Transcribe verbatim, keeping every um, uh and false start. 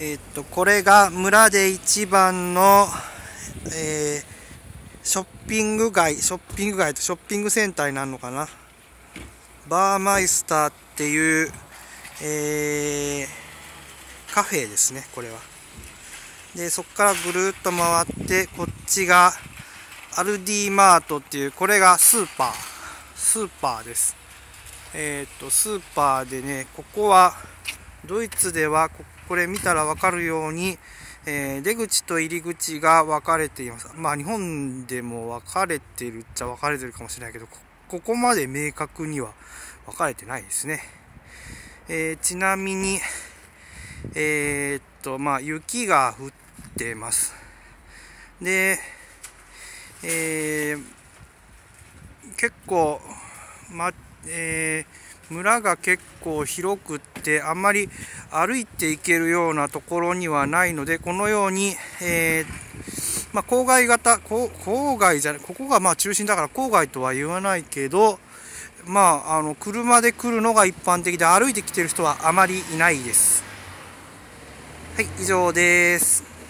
えー、っとこれが村で一番の、えー、ショッピング街ショッピング街とショッピングセンターになるのかな。バーマイスターっていう、えー、カフェですね、これは。でそこからぐるっと回ってこっちがアルディマートっていう、これがスーパースーパーです。えっとスーパーでね、ここはドイツでは こ, これ見たら分かるように、えー、出口と入り口が分かれています。まあ日本でも分かれてるっちゃ分かれてるかもしれないけど、 こ, ここまで明確には分かれてないですね。えー、ちなみにえー、っとまあ雪が降ってます。で、えー、結構、まえー、村が結構広くって、あんまり歩いて行けるようなところにはないので、このように、えーまあ、郊外型、郊外じゃない、ここがまあ中心だから郊外とは言わないけど、まあ、あの車で来るのが一般的で、歩いてきてる人はあまりいないです。はい、以上です。